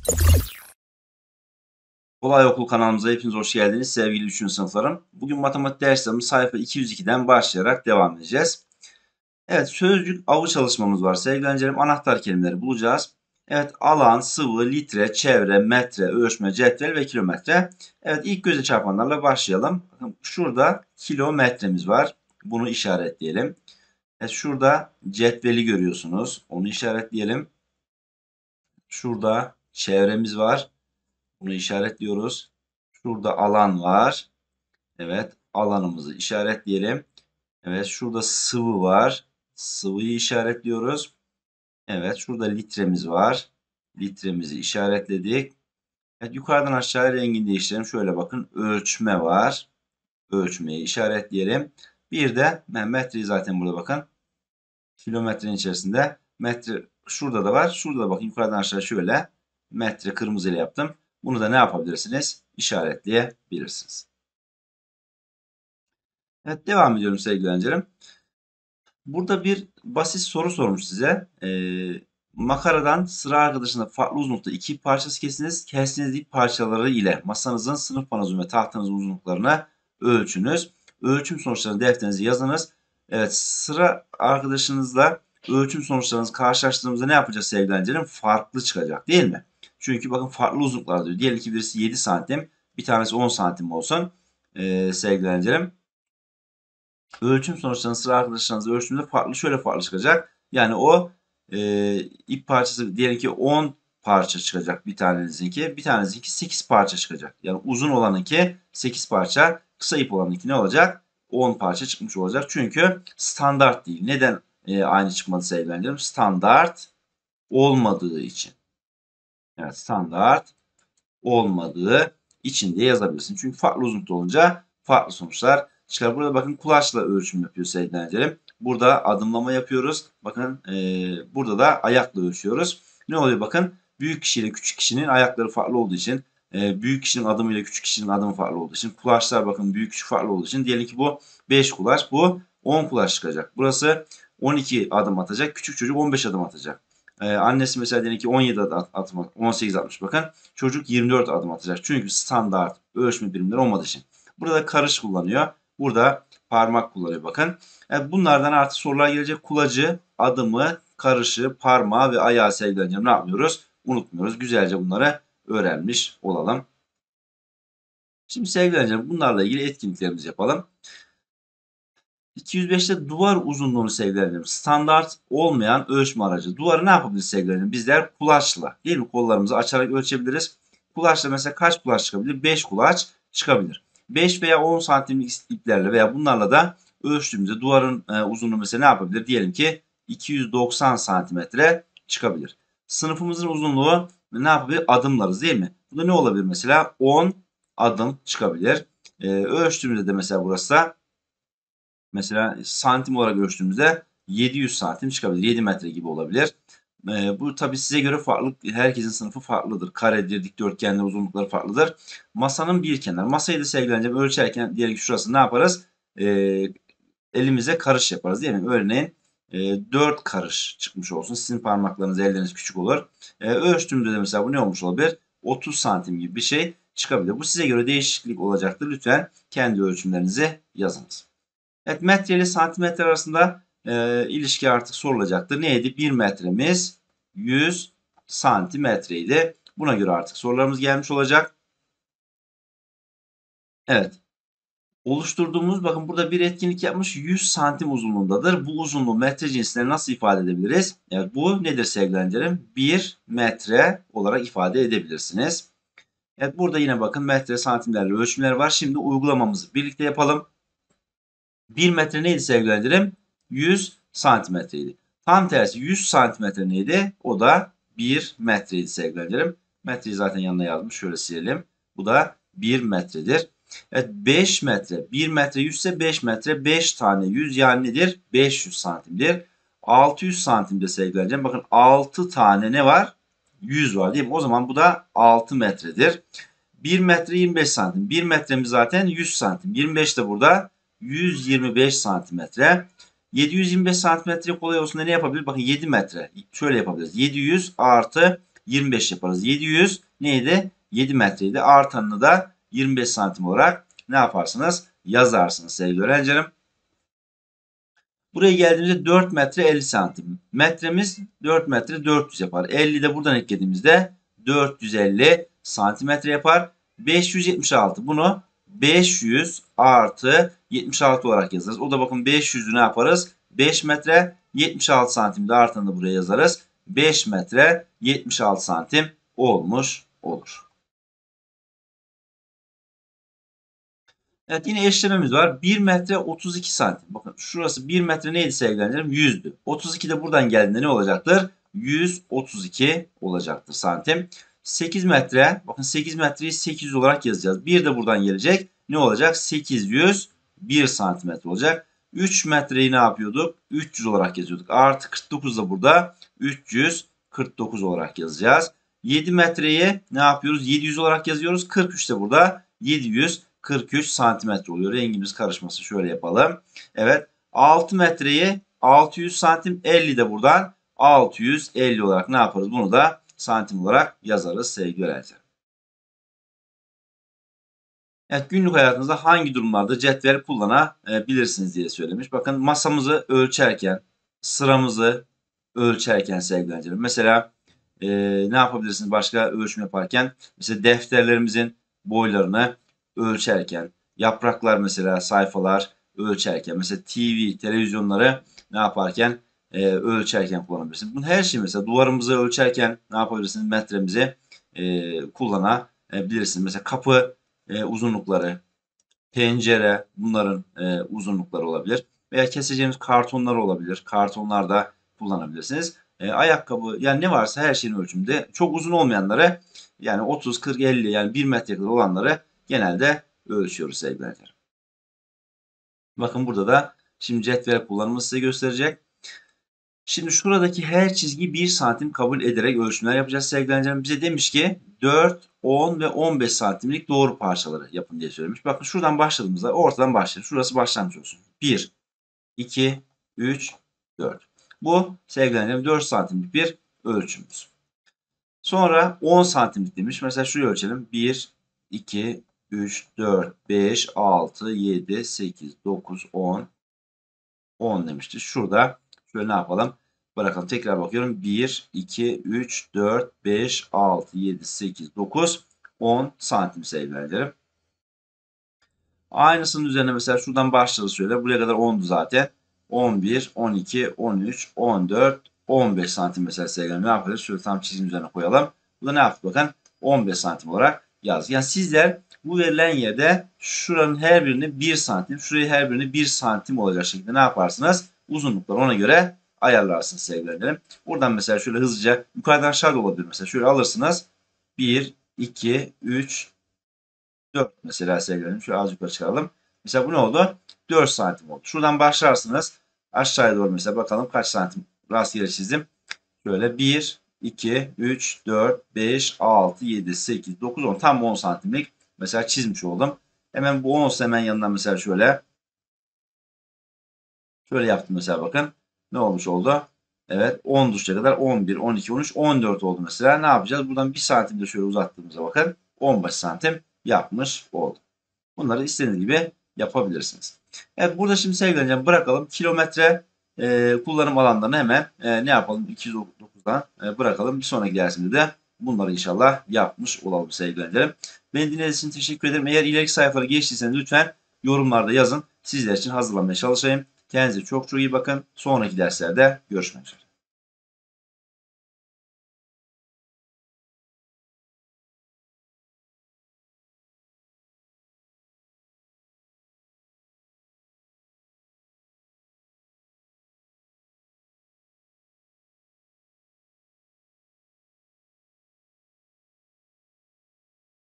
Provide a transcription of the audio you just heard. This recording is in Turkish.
Kolay Okul kanalımıza hepiniz hoş geldiniz sevgili 3. sınıflarım. Bugün matematik derslerimiz sayfa 202'den başlayarak devam edeceğiz. Evet, sözcük avı çalışmamız var sevgili öğrencilerim. Anahtar kelimeleri bulacağız. Evet, alan, sıvı, litre, çevre, metre, ölçme, cetvel ve kilometre. Evet, ilk göze çarpanlarla başlayalım. Bakın şurada kilometremiz var. Bunu işaretleyelim. Evet, şurada cetveli görüyorsunuz. Onu işaretleyelim. Şurada çevremiz var. Bunu işaretliyoruz. Şurada alan var. Evet, alanımızı işaretleyelim. Evet, şurada sıvı var. Sıvıyı işaretliyoruz. Evet, şurada litremiz var. Litremizi işaretledik. Evet, yukarıdan aşağıya rengini değiştirelim. Şöyle bakın, ölçme var. Ölçmeyi işaretleyelim. Bir de metreyi zaten burada bakın. Kilometrenin içerisinde metre şurada da var. Şurada da bakın, yukarıdan aşağı şöyle metre kırmızıyla yaptım. Bunu da ne yapabilirsiniz? İşaretleyebilirsiniz. Evet, devam ediyorum sevgili öğrencilerim. Burada bir basit soru sormuş size. Makaradan sıra arkadaşında farklı uzunlukta iki parçası kesiniz. Kestiğiniz ip parçaları ile masanızın sınıf panosunun ve tahtanızın uzunluklarına ölçünüz. Ölçüm sonuçlarını defterinize yazınız. Evet, sıra arkadaşınızla ölçüm sonuçlarınızı karşılaştırdığımızda ne yapacağız sevgili öğrencilerim? Farklı çıkacak değil mi? Çünkü bakın farklı uzunluklar diyor. Diyelim ki birisi 7 santim, bir tanesi 10 santim olsun sevgili öğrencilerim. Ölçüm sonuçlarının sıra arkadaşlarınızla ölçtüğünde şöyle farklı çıkacak. Yani o ip parçası diyelim ki 10 parça çıkacak bir tanenizinki. Bir tanenizinki 8 parça çıkacak. Yani uzun olanınki 8 parça, kısa ip olanınki ne olacak? 10 parça çıkmış olacak. Çünkü standart değil. Neden aynı çıkmadı sevgili öğrencilerim? Standart olmadığı için. Evet, standart olmadığı için diye yazabilirsin. Çünkü farklı uzunlukta olunca farklı sonuçlar çıkar. Burada bakın kulaçla ölçüm yapıyor sevgili öğrencilerim. Burada adımlama yapıyoruz. Bakın burada da ayakla ölçüyoruz. Ne oluyor bakın? Büyük kişiyle küçük kişinin ayakları farklı olduğu için, büyük kişinin adımıyla küçük kişinin adımı farklı olduğu için, kulaçlar bakın büyük küçük farklı olduğu için, diyelim ki bu 5 kulaç, bu 10 kulaç çıkacak. Burası 12 adım atacak. Küçük çocuk 15 adım atacak. Annesi mesela diyelim ki 17 adım, 18 atmış bakın. Çocuk 24 adım atacak. Çünkü standart ölçme birimleri olmadığı için. Burada karış kullanıyor. Burada parmak kullanıyor bakın. Bunlardan artık sorular gelecek. Kulacı, adımı, karışı, parmağı ve ayağı sevgileneceğim. Ne yapmıyoruz? Unutmuyoruz. Güzelce bunları öğrenmiş olalım. Şimdi sevgileneceğim bunlarla ilgili etkinliklerimizi yapalım. 205'te duvar uzunluğunu sevgilenelim. Standart olmayan ölçme aracı. Duvarı ne yapabiliriz sevgilenelim? Bizler kulaçla değil mi? Kollarımızı açarak ölçebiliriz. Kulaçla mesela kaç kulaç çıkabilir? 5 kulaç çıkabilir. 5 veya 10 santimlik iplerle veya bunlarla da ölçtüğümüzde duvarın uzunluğu mesela ne yapabilir? Diyelim ki 290 santimetre çıkabilir. Sınıfımızın uzunluğu ne yapabilir? Adımlarız değil mi? Bu da ne olabilir mesela? 10 adım çıkabilir. Ölçtüğümüzde de mesela burası da mesela santim olarak ölçtüğümüzde 700 santim çıkabilir. 7 metre gibi olabilir. Bu tabii size göre farklı. Herkesin sınıfı farklıdır. Karedir, dikdörtgenler uzunlukları farklıdır. Masanın bir kenarı. Masayı da sevgileneceğim. Ölçerken diyelim ki şurası ne yaparız? Elimize karış yaparız değil mi? Örneğin 4 karış çıkmış olsun. Sizin parmaklarınız, elleriniz küçük olur. Ölçtüğümüzde de mesela bu ne olmuş olabilir? 30 santim gibi bir şey çıkabilir. Bu size göre değişiklik olacaktır. Lütfen kendi ölçümlerinizi yazınız. Evet, metre ile santimetre arasında ilişki artık sorulacaktır. Neydi? 1 metremiz 100 santimetreydi. Buna göre artık sorularımız gelmiş olacak. Evet. Oluşturduğumuz bakın burada bir etkinlik yapmış 100 santim uzunluğundadır. Bu uzunluğu metre cinsine nasıl ifade edebiliriz? Evet, bu nedir sevgili öğrencilerim? 1 metre olarak ifade edebilirsiniz. Evet, burada yine bakın metre santimlerle ölçümler var. Şimdi uygulamamızı birlikte yapalım. 1 metre neydi sevgili öğrencilerim? 100 santimetreydi. Tam tersi 100 santimetre neydi? O da 1 metreydi sevgili öğrencilerim. Metreyi zaten yanına yazmış. Şöyle silelim. Bu da 1 metredir. Evet, 5 metre. 1 metre 100 ise 5 metre. 5 tane 100 yani nedir? 500 santimdir. 600 santimde sevgili öğrencilerim. Bakın 6 tane ne var? 100 var değil mi? O zaman bu da 6 metredir. 1 metre 25 santim. 1 metremiz zaten 100 santim. 25 de burada 125 santimetre. 725 santimetre kolay olsun da ne yapabiliriz? Bakın 7 metre. Şöyle yapabiliriz. 700 artı 25 yaparız. 700 neydi? 7 metreydi. Artanını da 25 santim olarak ne yaparsınız? Yazarsınız sevgili öğrencilerim. Buraya geldiğimizde 4 metre 50 santim. Metremiz 4 metre 400 yapar. 50 de buradan eklediğimizde 450 santimetre yapar. 576. Bunu 500 artı 76 olarak yazarız. O da bakın 500'ü ne yaparız? 5 metre 76 santim de artanı buraya yazarız. 5 metre 76 santim olmuş olur. Evet, yine eşlememiz var. 1 metre 32 santim. Bakın şurası 1 metre neydi sevgili öğrencilerim? 100'dü. 32 de buradan geldiğinde ne olacaktır? 132 olacaktır santim. 8 metre. Bakın 8 metreyi 800 olarak yazacağız. 1 de buradan gelecek. Ne olacak? 801 santimetre olacak. 3 metreyi ne yapıyorduk? 300 olarak yazıyorduk. Artı 49 da burada 349 olarak yazacağız. 7 metreyi ne yapıyoruz? 700 olarak yazıyoruz. 43 de burada 743 santimetre oluyor. Rengimiz karışması şöyle yapalım. Evet. 6 metreyi 600 santim, 50 de buradan 650 olarak ne yaparız? Bunu da santim olarak yazarız sevgili öğrenciler. Evet, günlük hayatınızda hangi durumlarda cetvel kullanabilirsiniz diye söylemiş. Bakın masamızı ölçerken, sıramızı ölçerken sevgili öğrenciler. Mesela ne yapabilirsiniz başka ölçüm yaparken? Mesela defterlerimizin boylarını ölçerken, yapraklar mesela sayfalar ölçerken, mesela TV, televizyonları ne yaparken ölçerken kullanabilirsiniz. Bunu her şey mesela duvarımızı ölçerken ne yapabilirsiniz? Metremizi kullanabilirsiniz. Mesela kapı uzunlukları, pencere bunların uzunlukları olabilir. Veya keseceğimiz kartonlar olabilir. Kartonlar da kullanabilirsiniz. Ayakkabı yani ne varsa her şeyin ölçümünde. Çok uzun olmayanları yani 30, 40, 50 yani 1 metre kadar olanları genelde ölçüyoruz sevgili öğrenciler. Bakın burada da şimdi cetvel kullanımı size gösterecek. Şimdi şuradaki her çizgi 1 santim kabul ederek ölçümler yapacağız sevgili öğrencilerim. Bize demiş ki 4, 10 ve 15 santimlik doğru parçaları yapın diye söylemiş. Bakın şuradan başladığımızda ortadan başlayalım. Şurası başlangıç olsun. 1, 2, 3, 4. Bu sevgili öğrencilerim 4 santimlik bir ölçümümüz. Sonra 10 santimlik demiş. Mesela şurayı ölçelim. 1, 2, 3, 4, 5, 6, 7, 8, 9, 10. 10 demişti. Şurada şöyle ne yapalım? Bırakalım. Tekrar bakıyorum. 1, 2, 3, 4, 5, 6, 7, 8, 9, 10 santim sevgili öğrencilerim. Aynısının üzerine mesela şuradan başladı şöyle. Buraya kadar 10'du zaten. 11, 12, 13, 14, 15 santim mesela sevgili ne yapacağız? Şöyle tam çizim üzerine koyalım. Bu da ne yaptı bakın? 15 santim olarak yazdık. Yani sizler bu verilen yerde şuranın her birini 1 santim, şurayı her birini 1 santim olacak şekilde ne yaparsınız? Uzunlukları ona göre ayarlarsınız sevgili öğrencilerim. Buradan mesela şöyle hızlıca yukarıdan aşağı da olabilir. Mesela şöyle alırsınız. 1, 2, 3, 4 mesela sevgili öğrencilerim. Şöyle az yukarı çıkaralım. Mesela bu ne oldu? 4 santim oldu. Şuradan başlarsınız. Aşağıya doğru mesela bakalım kaç santim rastgele çizdim. Şöyle 1, 2, 3, 4, 5, 6, 7, 8, 9, 10. Tam 10 santimlik mesela çizmiş oldum. Hemen bu 10 olsa hemen yanından mesela şöyle yaptım mesela bakın. Ne olmuş oldu? Evet 10 düşecek kadar 11, 12, 13, 14 oldu mesela. Ne yapacağız? Buradan 1 santim de şöyle uzattığımıza bakın. 15 santim yapmış oldu. Bunları istediğiniz gibi yapabilirsiniz. Evet burada şimdi sevgili öğrencilerim bırakalım. Kilometre kullanım alanlarını hemen ne yapalım? 209'dan bırakalım. Bir sonraki dersimizde de bunları inşallah yapmış olalım sevgili öğrencilerim. Beni dinlediğiniz için teşekkür ederim. Eğer ileriki sayfalara geçtiyseniz lütfen yorumlarda yazın. Sizler için hazırlamaya çalışayım. Kendinize çok çok iyi bakın. Sonraki derslerde görüşmek üzere.